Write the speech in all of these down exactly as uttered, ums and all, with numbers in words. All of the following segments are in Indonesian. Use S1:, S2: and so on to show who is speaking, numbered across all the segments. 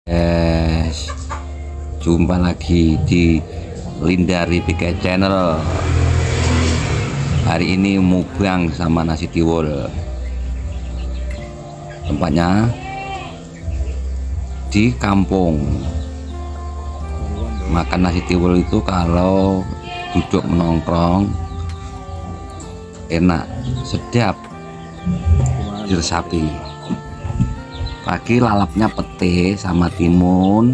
S1: Guys, jumpa lagi di Lindari P K Channel. Hari ini mukbang sama nasi tiwul. Tempatnya di kampung. Makan nasi tiwul itu kalau duduk menongkrong enak, sedap, diresapi. Pagi lalapnya pete sama timun,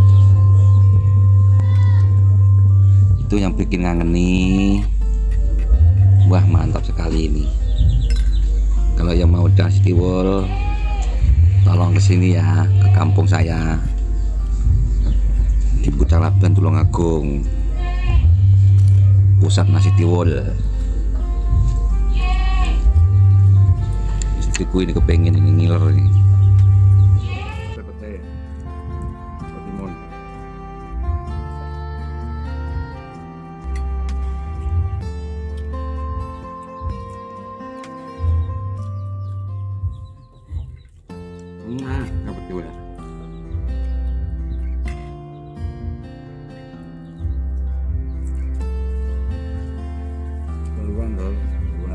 S1: itu yang bikin ngangeni. Wah, mantap sekali ini. Kalau yang mau nasi tiwul, tolong kesini ya, ke kampung saya di Pucalaban, Tulungagung, pusat nasi tiwul. Istriku ini kepengen ini ngiler ini. Nah, dapat juga. Keluar dong, keluar.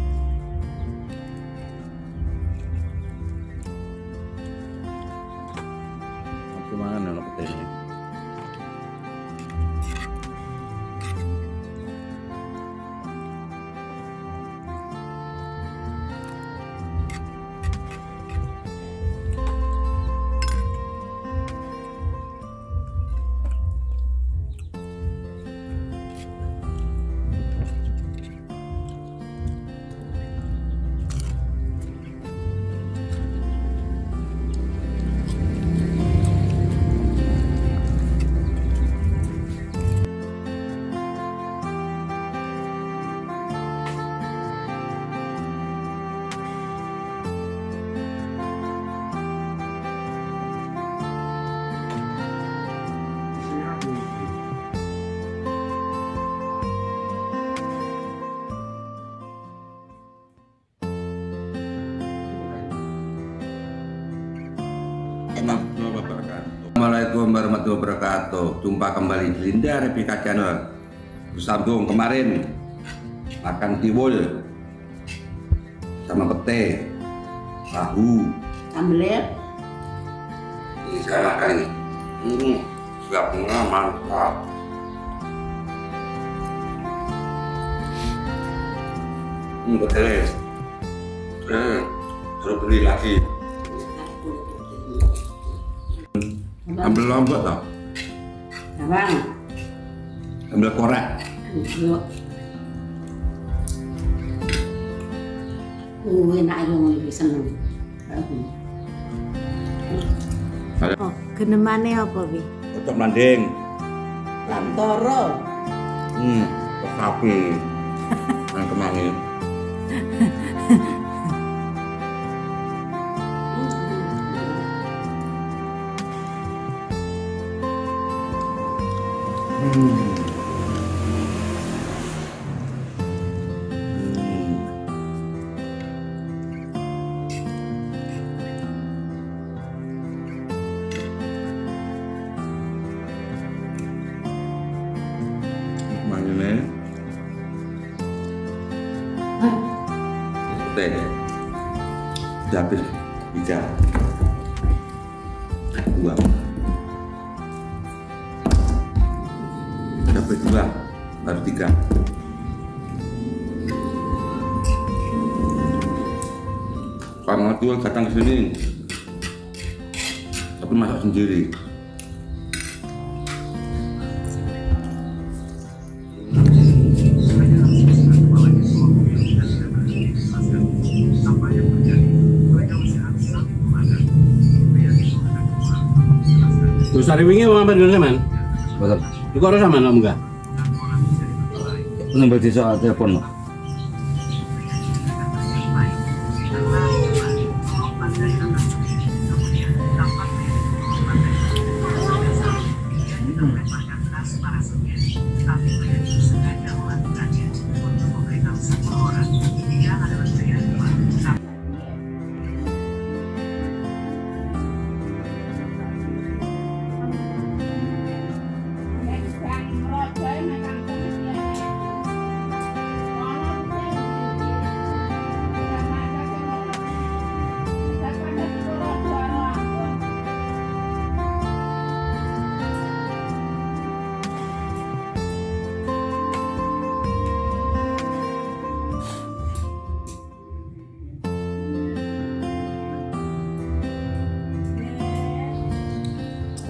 S1: Aku makan dalam petenya. Assalamualaikum warahmatullahi wabarakatuh. Jumpa kembali di Lindari P K Channel. Bersambung kemarin makan tiwul sama pete, tahu,
S2: sambelnya.
S1: Ini saya makan ini. Hmm, siapnya mantap. Hmm, pete. Eh, terus beli lagi. Ambil lombok toh?
S2: Abang.
S1: Ambil korek.
S2: Yuk. Uh, enak yang lebih seneng.
S3: Oh, genemane apa Bi?
S1: Cocok landing.
S2: Lantoro.
S1: Hmm, kok sapi. Yang kemangi. Hmm. Mangine. Teh. Udah habis tiga. Dua. Dapat dua, baru tiga. Kalau tuh datang ke sini, tapi masak sendiri.
S4: Terus hari wingi mau apa dulu man?
S1: Betul.
S4: Iku ora sama nang enggak?
S1: Nomor di soal telepon.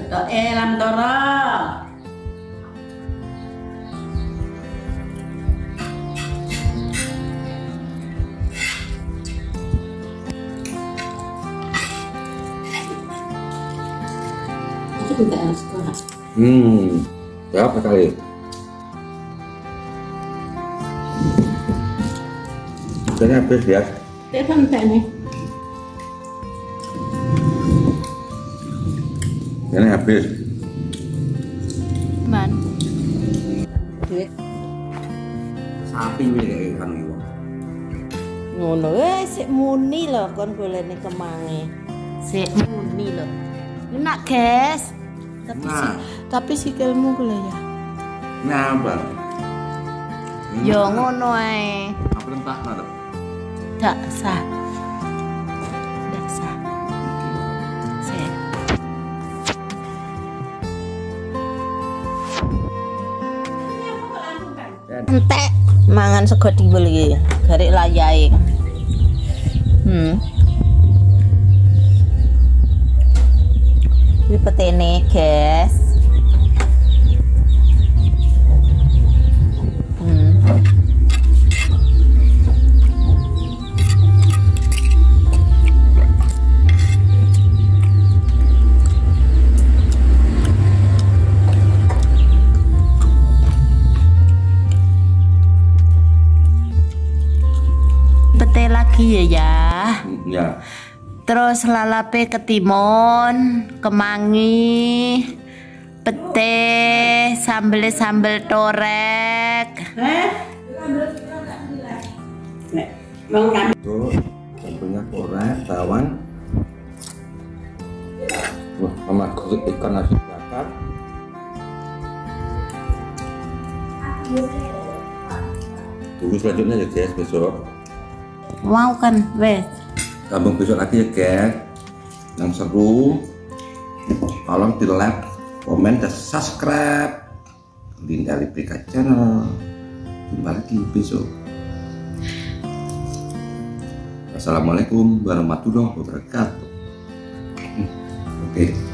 S2: Ketoke lam toro. Itu tidak harus sekolah.
S1: Hmm, berapa kali? Ini habis ya.
S2: Telepon tak nih.
S1: Ini habis.
S3: Man.
S1: Sapi ini kayak kan iku.
S3: Ngono eh sik muni lho kon golekne kemange. Sik muni lho. Enak, guys. Tapi si,
S1: Nah.
S3: tapi sikilmu ku lho ya.
S1: Ngapa?
S3: Yo ngono ae.
S1: Apa entah nada.
S3: Dak sah. Dak sah. Sik. Entek mangan sego tiwul iki. Garik layahe. Hmm. Ini petene, guys. Hmm. Pete lagi ya ya.
S1: Ya.
S3: Terus lalape ketimun, kemangi, pete, sambel sambel torek.
S2: Heh? Nek, wong kan
S1: Tuh, tentunya korek, bawang. Wah, mama kulit ikan nasi bakar. Tunggu selanjutnya ya guys besok.
S3: Mau kan, wes.
S1: Sambung besok lagi ya guys. Yang seru, tolong di like, komen, dan subscribe Linda Librika Channel. Jumpa lagi besok. Assalamualaikum warahmatullahi wabarakatuh. Oke.